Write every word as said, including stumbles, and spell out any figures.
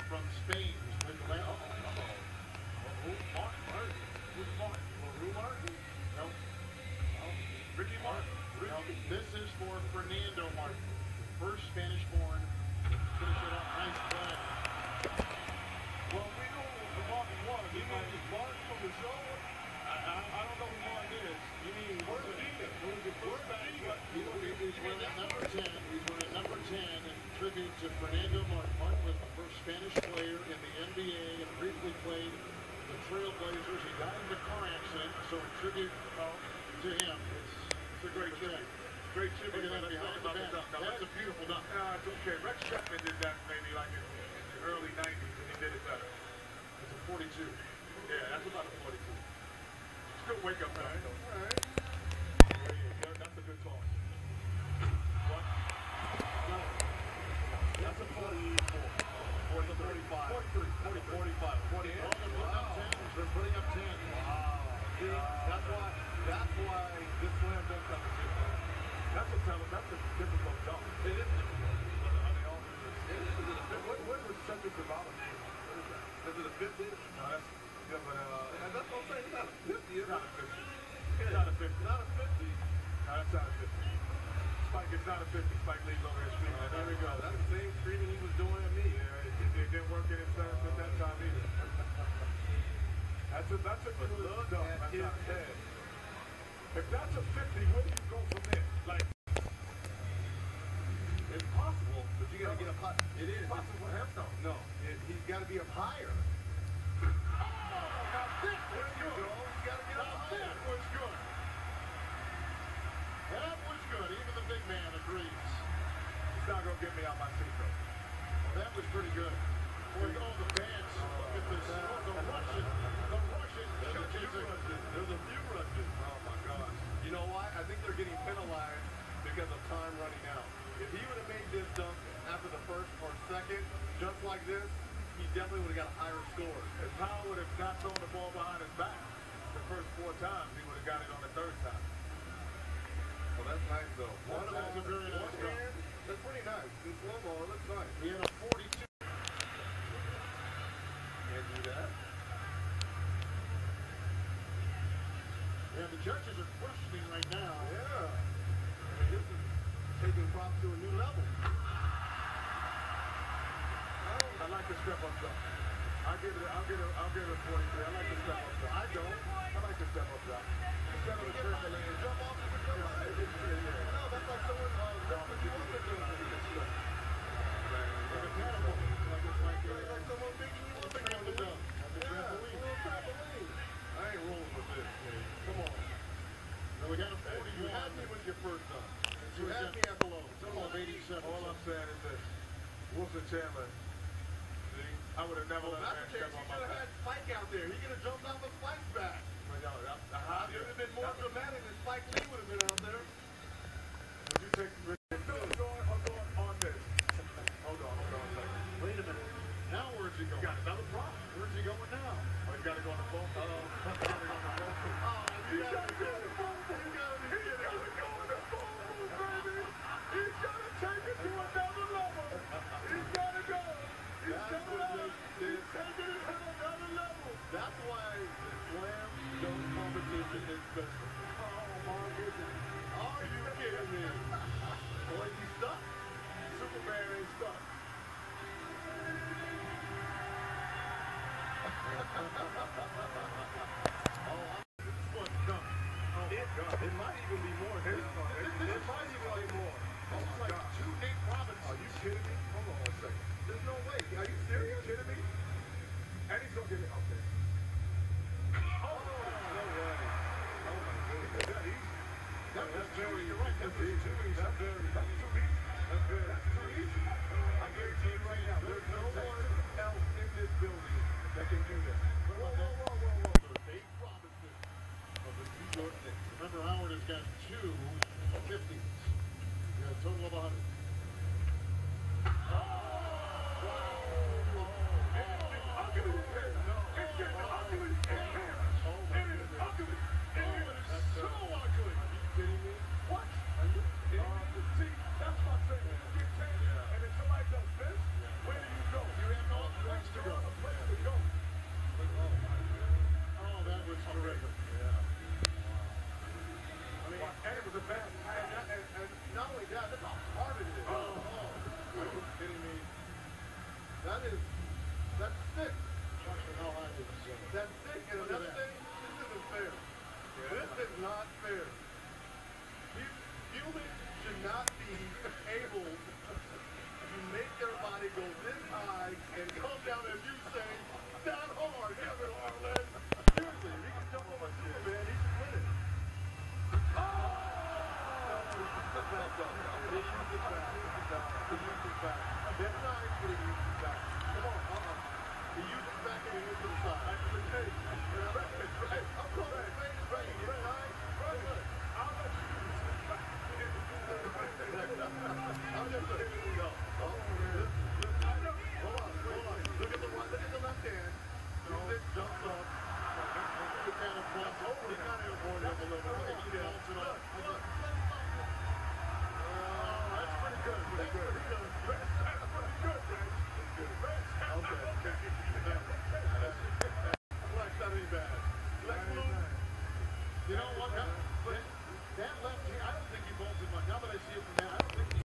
from Spain, who's with the uh-oh, uh-oh. Oh, Martin, Martin. Who's Martin? Well, Martin? No. No. Ricky Martin. Ricky. No, this is for Fernando Martin, first Spanish-born. Finish it up. Nice play. Well, we know who Martin was. You mean just Martin from the show? I, I, I don't know who Martin is. You mean where's Vega? Who's the first Vega? He's wearing at number ten. He's wearing at number ten in tribute to Fernando Martin. Martin was the first Spanish player in the N B A and briefly played the Trailblazers. He died in a car accident, so in tribute uh, to him, it's, it's a great tribute. Great tribute. Look at that behind the back. Now, that's a beautiful dunk. Uh, it's okay. Rex Chapman did that maybe like in the early nineties, and he did it better. It's a forty-two. Yeah, that's about a forty-two. Still wake up, right? All right. That's a good toss. What? No. That's a forty-four. forty, forty-five. forty-three. forty, forty-five. forty. Oh, they're putting up ten. They're putting up ten. Wow. See, that's why, that's why this slam dunk competition. That's a tell. That's a difficult dunk. It is. Are they all? What, what was Cedric Zavala? What is that? Is it a fifty? No, that's. Yeah, but uh, and that's what I'm saying. It's not a fifty. It's not a fifty. It's not a fifty. Not a fifty. No, that's not a fifty. Spike, it's not a fifty. Spike leaves over here screaming. Uh, there we go. That's the same screaming he was doing at me. Yeah, it, it, it didn't work in his terms at that time either. That's a that's a good look at that's his head. If that's a fifty, where do you go from there? Like, it's possible, but you gotta get up high. It is possible for him, though. No, it, he's got to be up higher. Oh, now this was good. You gotta get up higher. That was good. That was good. Even the big man agrees. It's not gonna get me out my seat, though. Well, that was pretty good. Boy, all the fans. Look at this. Oh, the Russian. The Russian. There's a few rushes. There's a few rushes. Oh, my gosh. You know why? I think they're getting penalized because of time running out. If he would have made this dunk after the first or second, just like this, he definitely would have got a higher score. If Powell would have not thrown the ball behind his back the first four times, he would have got it on the third time. Well, that's nice, though. One that's a very nice dunk. That's pretty nice. In slow-mo, it looks nice. He had a forty-two. Can't do that. Yeah, the judges are questioning right now. Yeah. I mean, this is taking props to a new level. I like the step up shot. I'll give it. I'll give it. I'll give it forty-three. I like the step up shot. I don't. I like the step up shot. Instead of the triple, and jump off the jump off. No, that's like someone. Uh, jumping you up and doing it. Like a catapult. Like it's like uh, like someone picking you up and doing the jump. Like a trampoline. Trampoline. I ain't rolling with this. Come on. No, we got a forty. You had me with your first dunk. You had me at below. Total of eighty-seven. All I'm saying is this: Wilson Chandler. I would have never well, let that step on my back. Had Spike out there. He could have jumped off of Spike's back. Well, no, that, that, it would have been more dramatic than Spike Lee would have been out there. Would you take the risk? No, I'm going, I'm going on this. Hold on, hold on a second. Wait a minute. Now where's he going? You got another problem. Where's he going now? Oh, he's got to go on the phone. Uh-oh. He's got to go on the phone. Oh, he's got to go on the phone. He's got to go on the phone, baby. He's got to take it to another level. He's got to go. He's got to go. He's taking it to another level. That's why the slam dunk competition is special. Oh my goodness. Are you kidding me? Boy, he's stuck. Superman ain't stuck. Oh, this is what's done. Oh my God. It might even be more. It, it, it, it might even be more. Oh my like God. Two Nate Robinson. Are you kidding me? Hold on one second. There's no way. Are you serious? Are you kidding me? And he's gonna get it out there. Oh, no way. Oh my goodness. That easy. That was very, you're right. That's too easy. That's very, that's too easy. That's good. That's too easy. I guarantee you right now, there's no one else in this building that can do that. Whoa, whoa, whoa, whoa, whoa. Nate Robinson of the New York Knicks. Remember, Howard has got two fifties. He has a total of one hundred. That is, that's thick. No, that is, uh, that's thick. And another thing, this isn't fair. Yeah. This is not fair. Humans should not be able to make their body go this high and come down, as you say, down hard. Damn it, Arlen. Seriously, if he can jump on my shit, man, he should win it. Oh! Back up. He used it back. He used it back. That's nice, but he used it back. Come on, uh-uh. He used it back and he went to the side. Right, right. I'm calling it fade is right. Right, right. Right. I'll let you. I'm just letting you go. Oh, man. Hold on, hold on. Look at the right, look at the left hand. Use it, jumps up. He kind of bumps over. He kind of avoided him a little bit. He bumps it up. Look, look. Oh, that's pretty good. Pretty good. Pretty good. That's pretty good, man. Okay. Flex, that ain't bad. Flex move. You know what? That, that left hand, I don't think he bolts it much. Now that I see it from